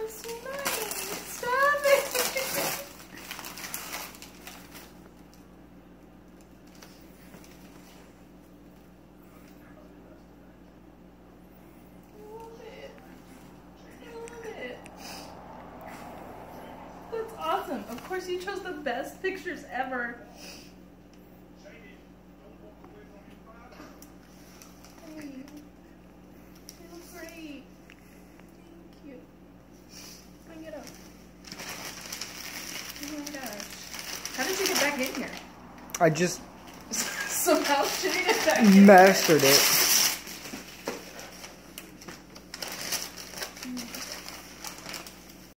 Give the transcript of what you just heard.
was so nice. Stop it. That's awesome. Of course, you chose the best pictures ever. Hey, you look great. Thank you. Bring it up. Oh my gosh. How did you get back in here? I just Somehow shitting it back in. mastered it.